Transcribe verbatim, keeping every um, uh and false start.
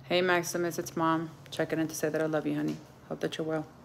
Hey, Maximus, it's Mom. Checking in to say that I love you, honey. Hope that you're well.